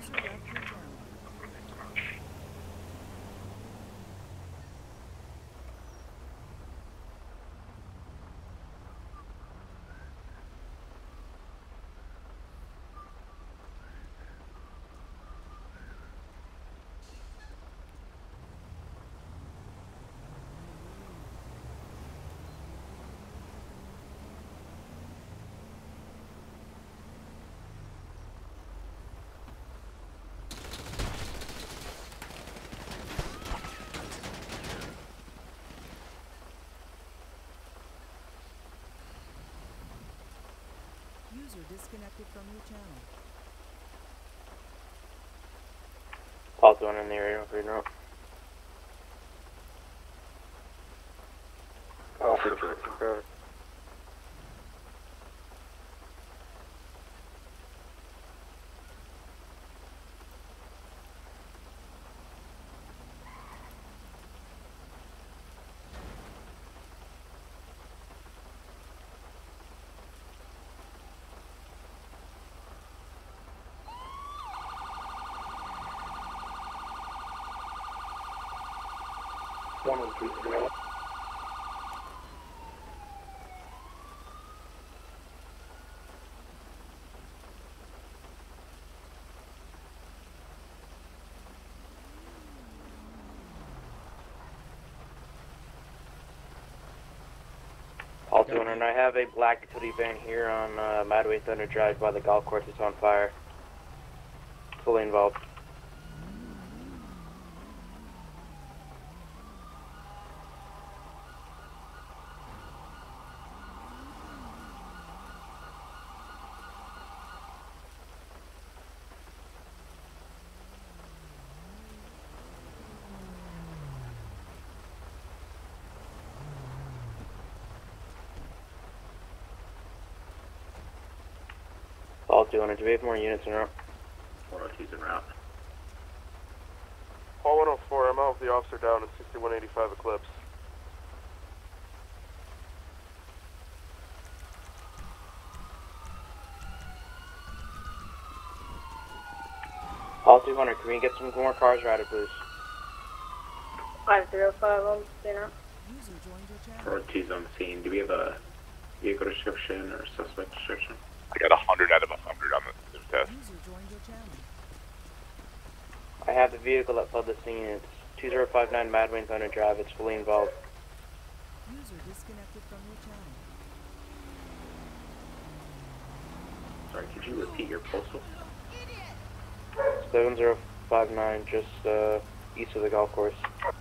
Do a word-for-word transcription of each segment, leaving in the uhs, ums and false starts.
User disconnected from your channel. Also one in the area, Green Road. Oh, perfect. One on three, zero. All two hundred, I have a black utility van here on uh, Madway Thunder Drive by the golf course. It's on fire. Fully involved. All two hundred, do we have more units in route? four oh two's en route. Hall one oh four, I'm out with the officer down at sixty-one eighty-five Eclipse. All two hundred, can we get some more cars routed, please? five zero five, I'm staying out. User joined your channel. four oh two's on the scene. Do we have a vehicle description or suspect description? I got a hundred out of a hundred on the test. User joined your channel. I have the vehicle that fled the scene. It's two zero five nine Madway Thunder Drive. It's fully involved. User disconnected from your channel. Sorry, could you repeat your postal? seven zero five nine, just uh, east of the golf course.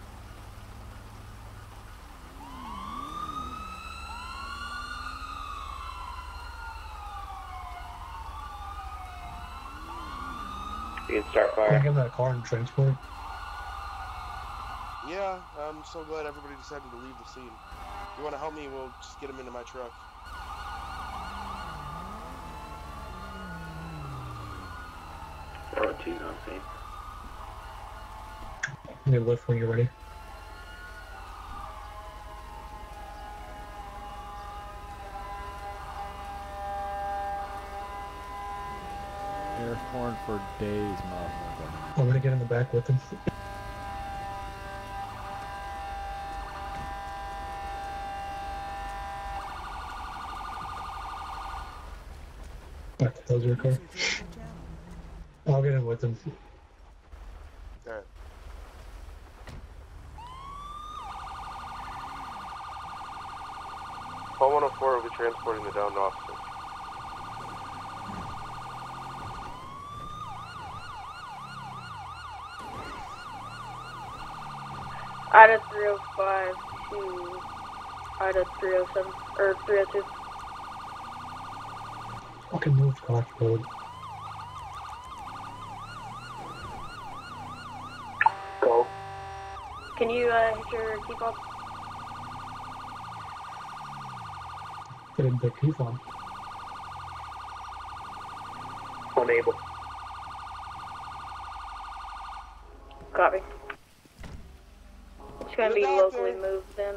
You can start Can I fire. get that car and transport? Yeah, I'm so glad everybody decided to leave the scene. If you want to help me, we'll just get them into my truck. four oh two's on scene. You need a lift when you're ready. Air horn for days, motherfucker. I'm gonna get in the back with him. Back to close your car. User joined your channel. I'll get in with him. Alright. Hall one oh four will be transporting the downed officer. Ida three oh five to Ida three oh seven, or three oh two. Fucking move, Clark Road. Go. Can you uh, hit your key fob? Get in the key fob. Unable. Copy. It's gonna be locally moved then.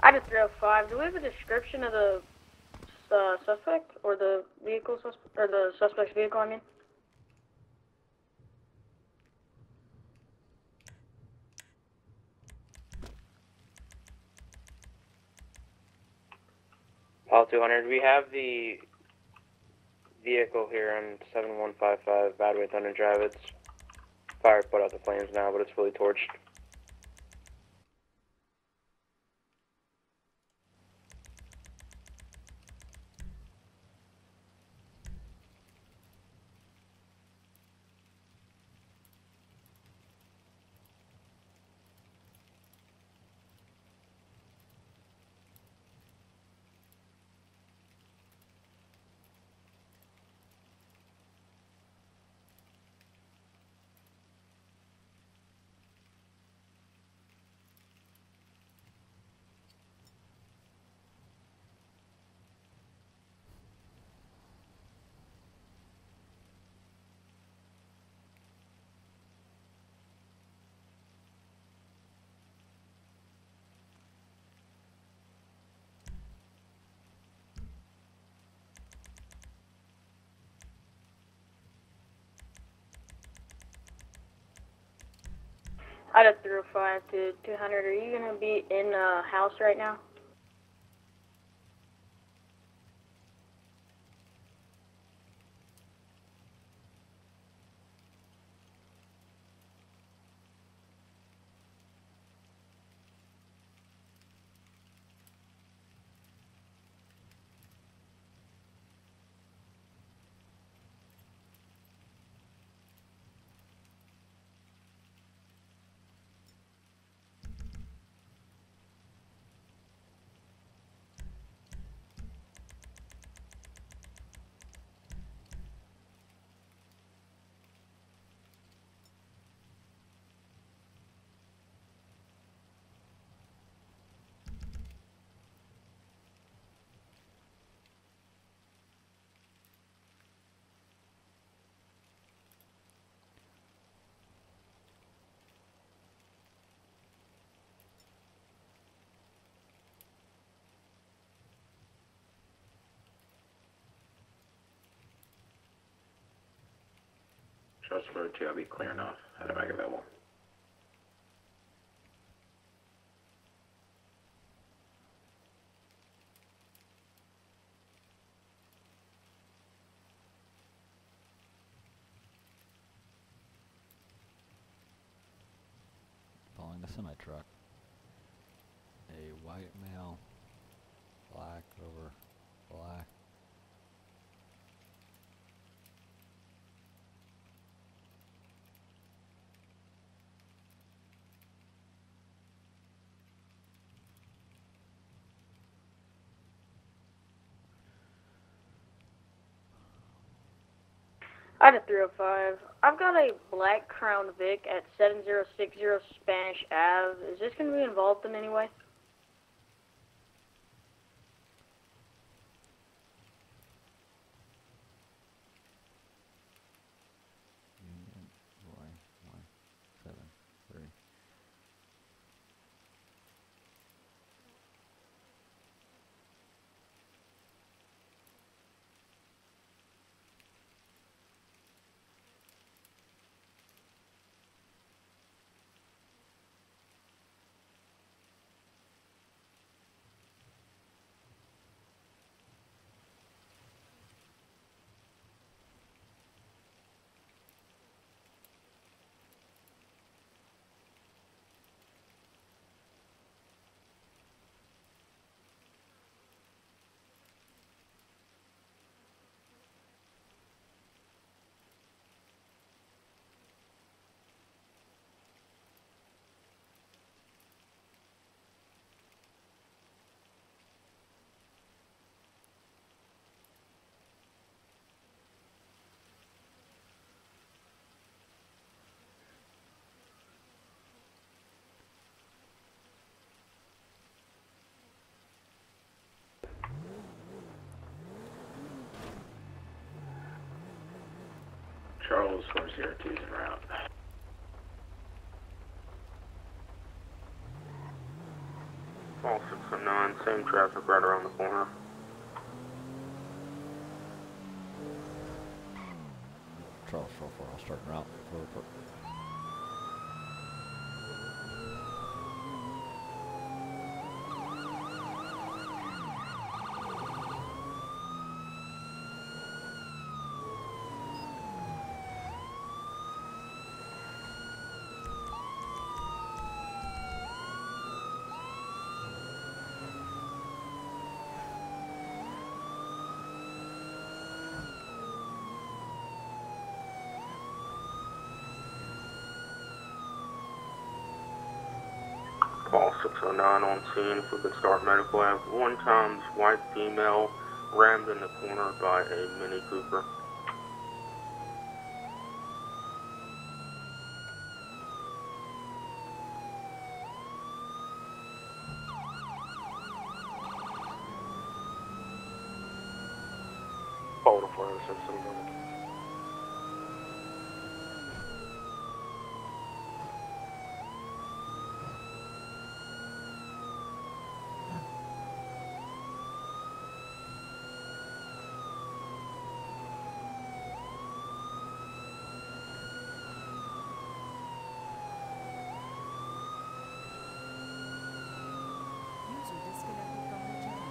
Item three oh five, do we have a description of the uh, suspect? Or the vehicle suspect? Or the suspect's vehicle, I mean? Paul two hundred, we have the vehicle here on seven one five five Badway Thunder Drive. It's fire put out the flames now, but it's fully torched. Item three oh five to two hundred, are you going to be in a house right now? Charles Road two, I'll be clearing off. Had a bag available. Following the semi truck. A white male, black over black. Item three oh five, I've got a black Crown Vic at seven zero six zero Spanish Ave. Is this going to be involved in any way? Union Roy one seven three. Charles four zero two is en route. Call six oh nine, same traffic right around the corner. Charles four four, I'll start en route for report. Call six oh nine on scene, if we could start medical. I have one times white female rammed in the corner by a Mini Cooper. Photo for the system. User disconnected from your channel.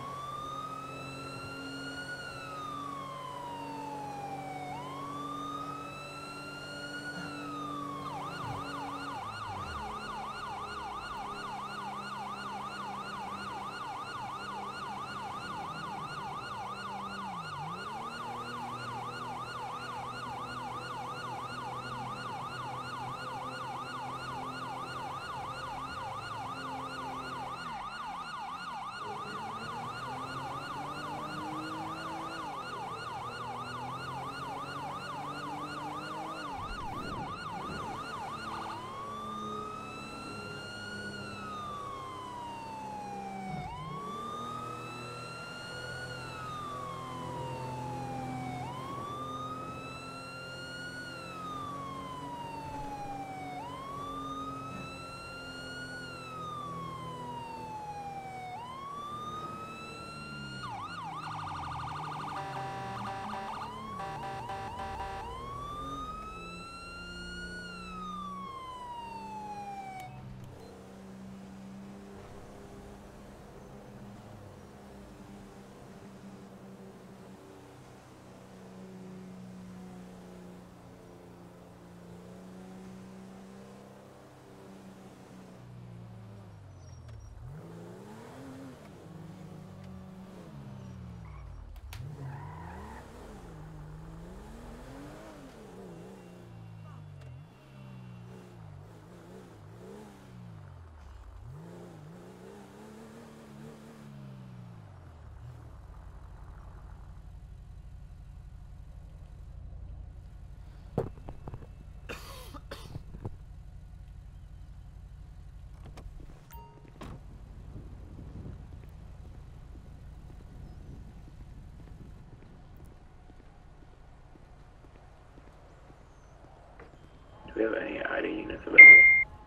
Do we have any I D units available?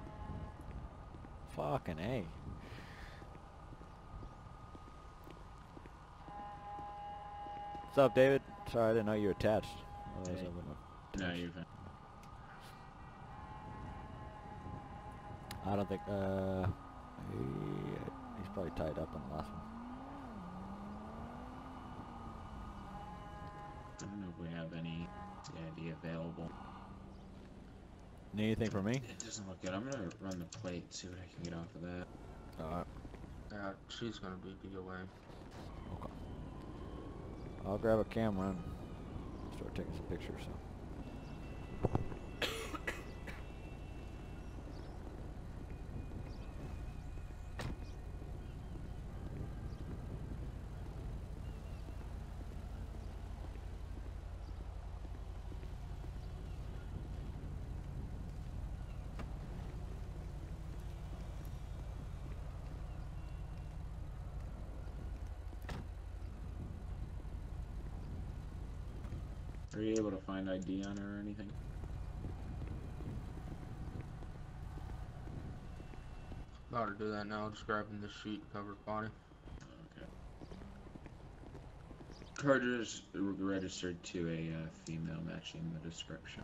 Fucking A. What's up, David? Sorry, I didn't know you were attached. Otherwise, I wouldn't have No, attached. you're fine. I don't think, uh, he, he's probably tied up on the last one. I don't know if we have any C I D available. Need anything from me? It doesn't look good. I'm gonna run the plate, see what I can get off of that. Alright. Uh, she's gonna be B O A. Okay. I'll grab a camera and start taking some pictures. So. Are you able to find I D on her or anything? About to do that now, just grabbing this sheet to cover the body. Okay. Charges registered to a uh, female matching the description.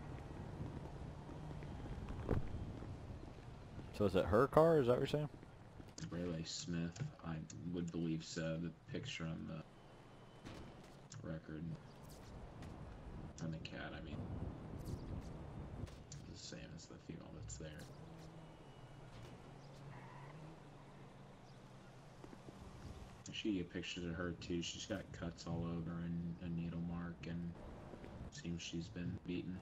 So is it her car? Is that what you're saying? Rayleigh Smith, I would believe so. The picture on the record. On the cat, I mean. The same as the female that's there. She get pictures of her too. She's got cuts all over and a needle mark, and seems she's been beaten.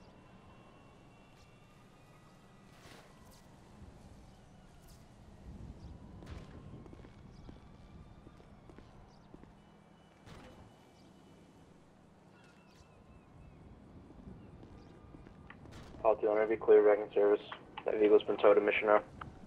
All two hundred, be clear back in service. That vehicle's been towed to Mission now.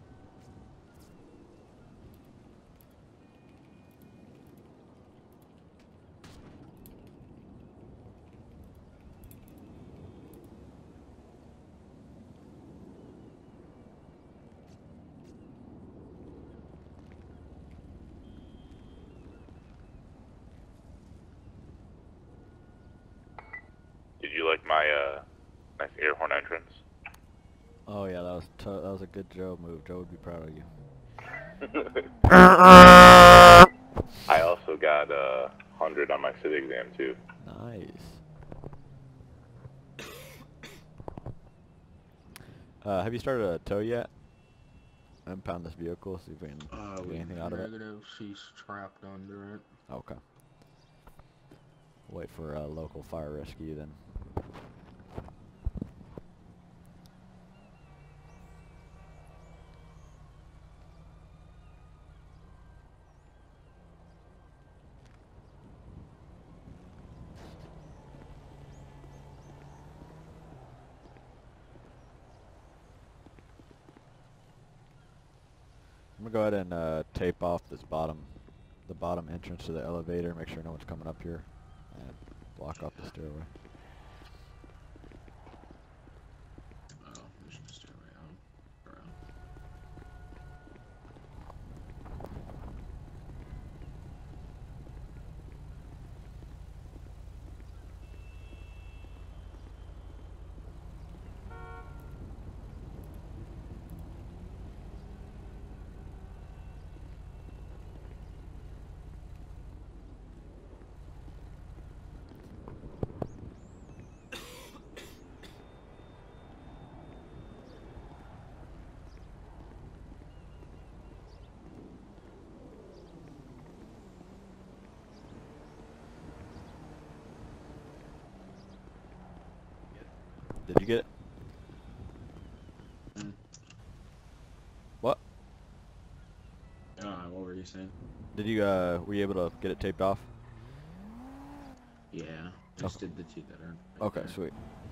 Did you like my uh, nice air horn entrance? Oh yeah, that was t that was a good Joe move. Joe would be proud of you. I also got a uh, hundred on my city exam too. Nice. Uh, have you started a tow yet? Impound this vehicle, see if we can Uh, get we- anything out of it. Negative, she's trapped under it. Okay. Wait for a local fire rescue then. I'm gonna go ahead and uh, tape off this bottom, the bottom entrance to the elevator. Make sure no one's coming up here, and block off the stairway. Oh, there's no stairway out. Around. Did you get it? Mm. What? Uh, what were you saying? Did you, uh, were you able to get it taped off? Yeah, just did the two that are. Right Okay, there. sweet.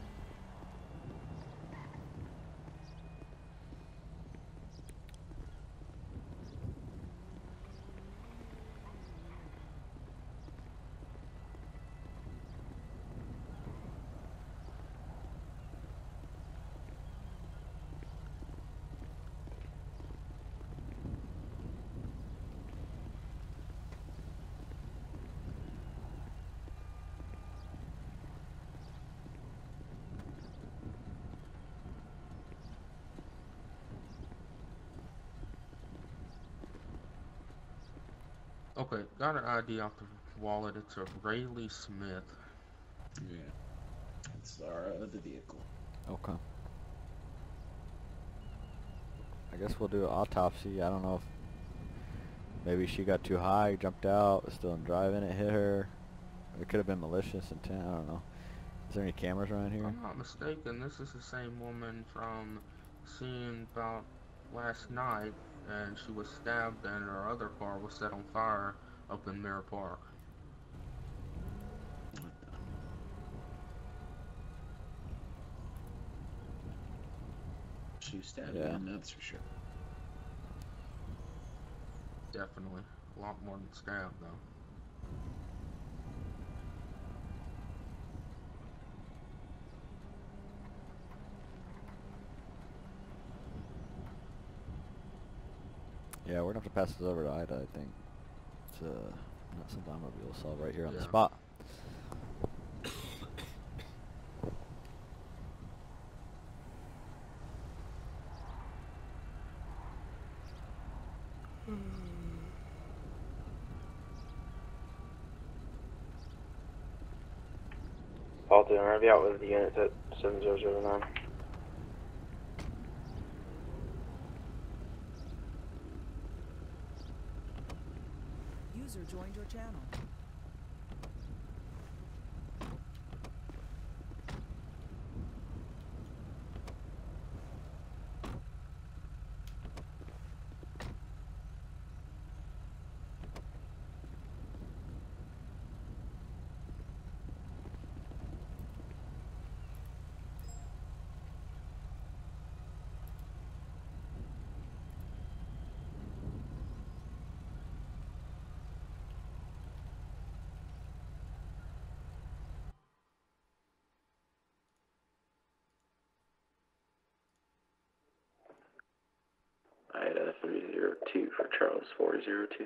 Okay, got an I D off the wallet. It's a Rayleigh Smith. Yeah. That's our uh, the vehicle. Okay. I guess we'll do an autopsy. I don't know if maybe she got too high, jumped out, was still driving, it hit her. It could have been malicious intent. I don't know. Is there any cameras around If here? I'm not mistaken, this is the same woman from scene about last night, and she was stabbed and her other car was set on fire up in Mirror Park. What the? She was stabbed Yeah. in, that's for sure. Definitely. A lot more than stabbed, though. Yeah, we're gonna have to pass this over to Ida, I think. It's uh, not something I'm gonna be able to solve right here on the Yeah. spot. Alton, I'll be out with the units at seven zero zero nine. User joined your channel. Ida three zero two for Charles four zero two.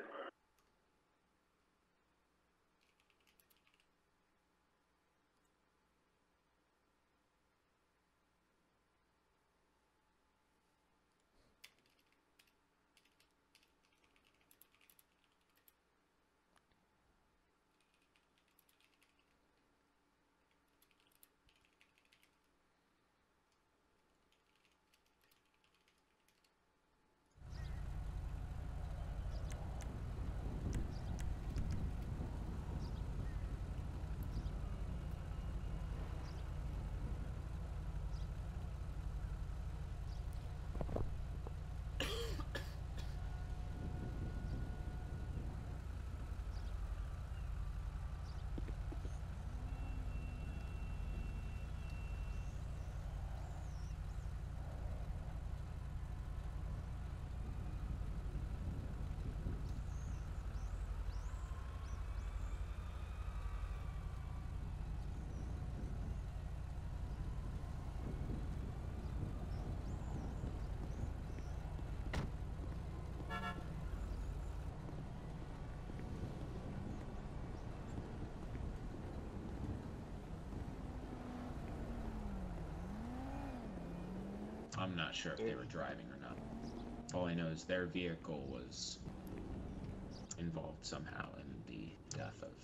I'm not sure if they were driving or not. All I know is their vehicle was involved somehow in the death of.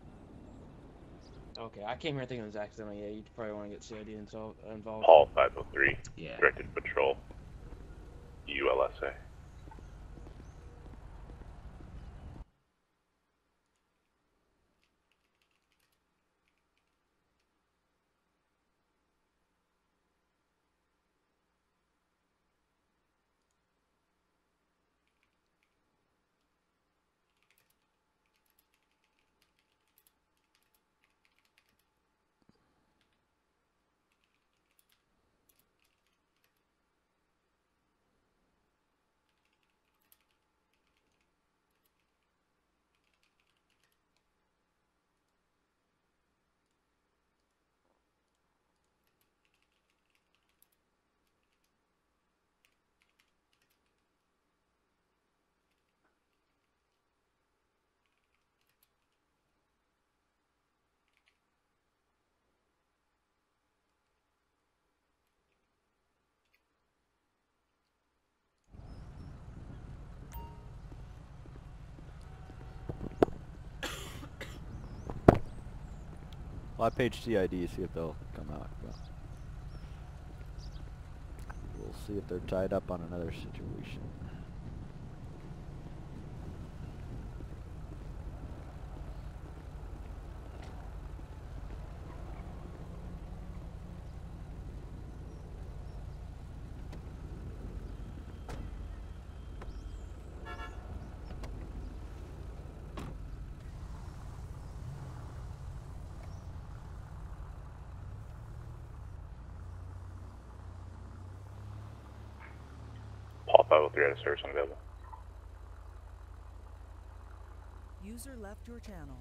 Okay, I came here thinking it was accidental. Yeah, you'd probably want to get C I D involved. Paul five oh three. Yeah. Directed Patrol. U L S A. Well, I page C I D, see if they'll come out. But we'll see if they're tied up on another situation. Paul five oh three out of service unavailable. User left your channel.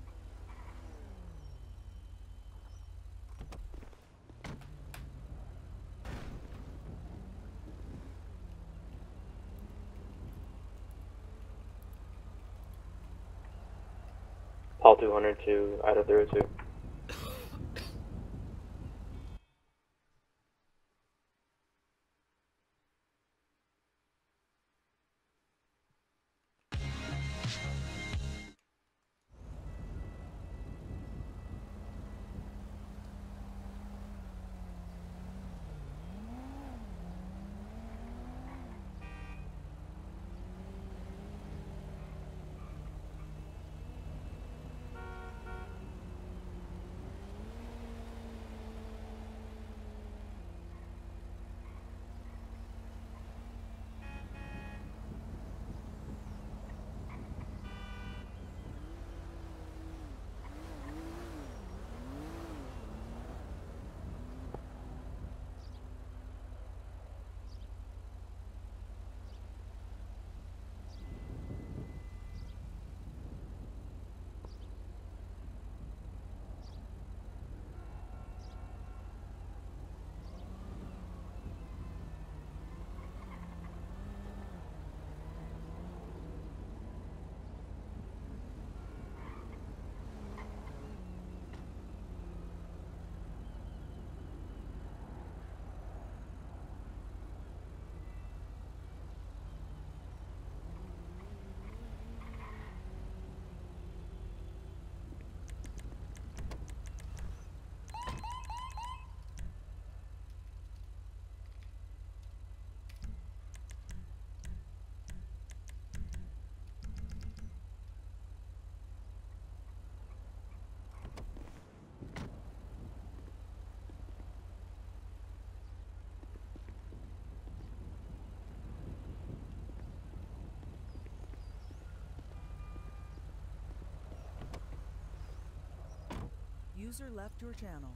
All two hundred to Idaho three oh two. User left your channel.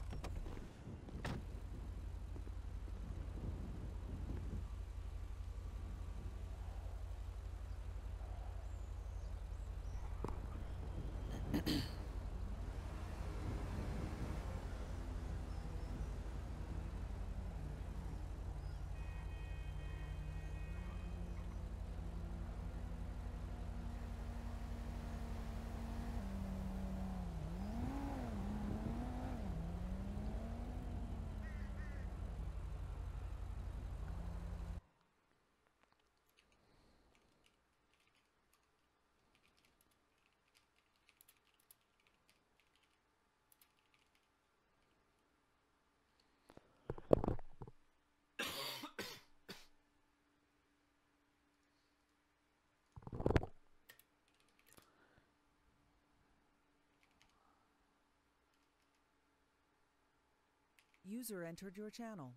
User entered your channel.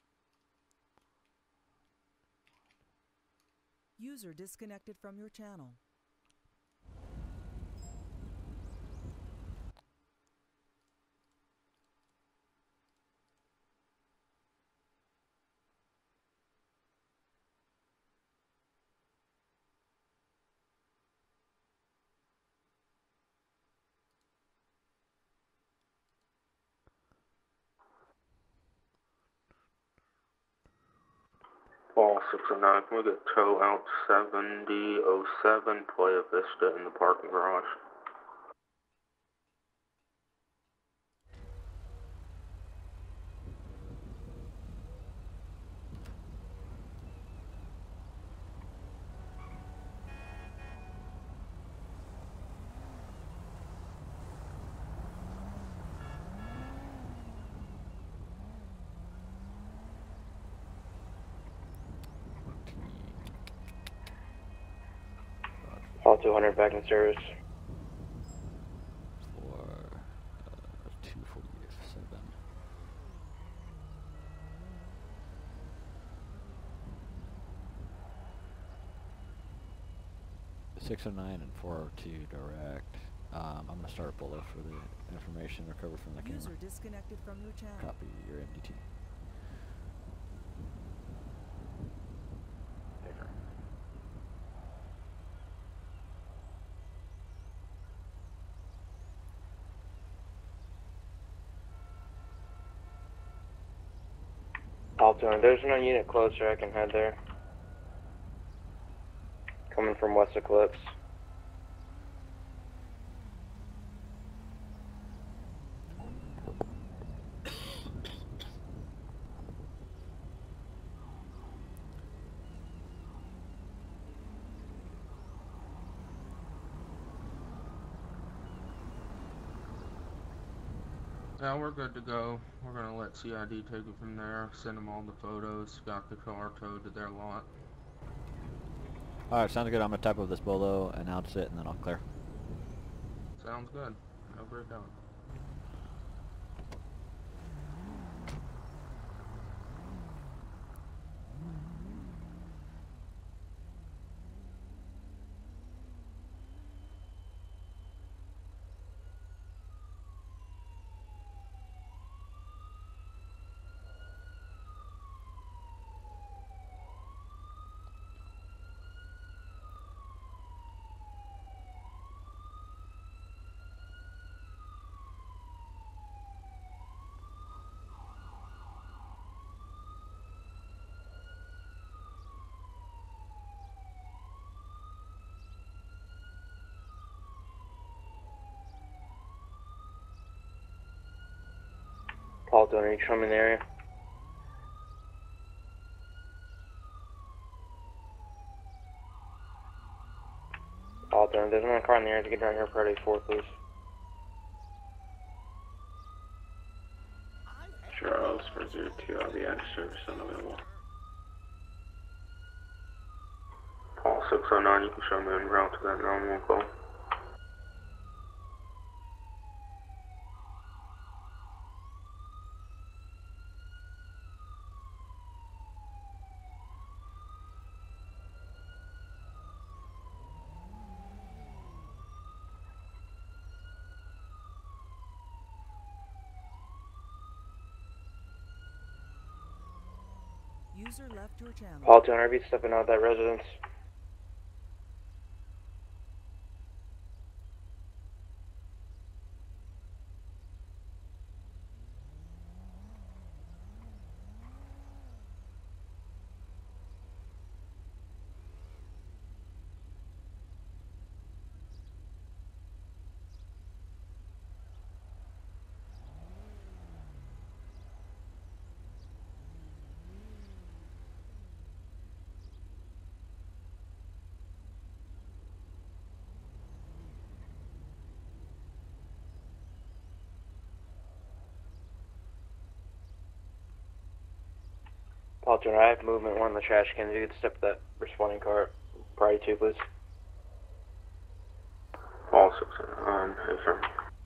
User disconnected from your channel. Ball six oh nine, can we get tow out seventy oh seven, Playa Vista in the parking garage? All two hundred back in service. For uh, two forty-seven. six oh nine and four oh two direct. Um, I'm gonna start a bullet for the information recovered from the camera. User disconnected from your channel. Copy your M D T. All two hundred, there's no unit closer, I can head there. Coming from West Eclipse. Yeah, we're good to go. We're gonna let C I D take it from there, send them all the photos, got the car towed to their lot. Alright, sounds good. I'm gonna type up this bolo, announce it, and then I'll clear. Sounds good. Have a great day. Paul, don't you come in the area? Paul, don't, there's one car in the area to get down here for Friday four, please. Charles for zero two, I'll be out of service unavailable. Paul six oh nine, you can show me en route to that nine one call. User left your channel. Paul, don't ever be stepping out of that residence. Paul, don't I have movement one in the trash cans. You could step to that responding car. Priority two, please. Paul six oh nine, affirm.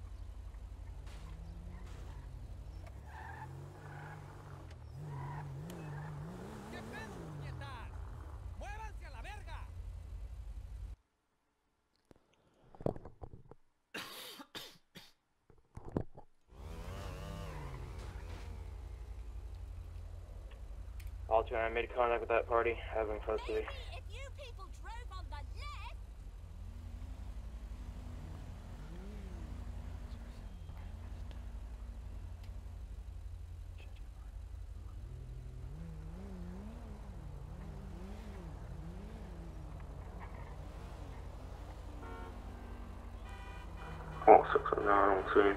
Paul, don't I made contact with that party. I have been close to you. If you people drove on the left. Paul six oh nine on scene.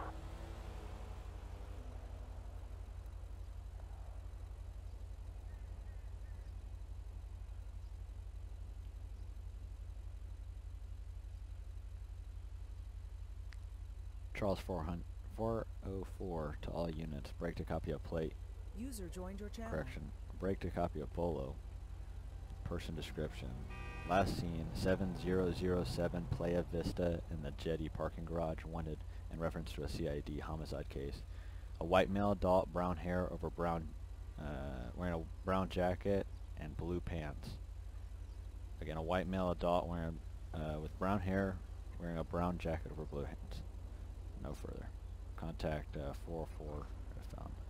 Charles four oh four to all units. Break to copy a plate. User joined your channel. Correction. Break to copy a bolo. Person description. Last seen seven zero zero seven Playa Vista in the Jetty parking garage. Wanted in reference to a C I D homicide case. A white male adult, brown hair over brown, uh, wearing a brown jacket and blue pants. Again, a white male adult wearing uh, with brown hair, wearing a brown jacket over blue pants. No further. Contact uh, four oh four if found.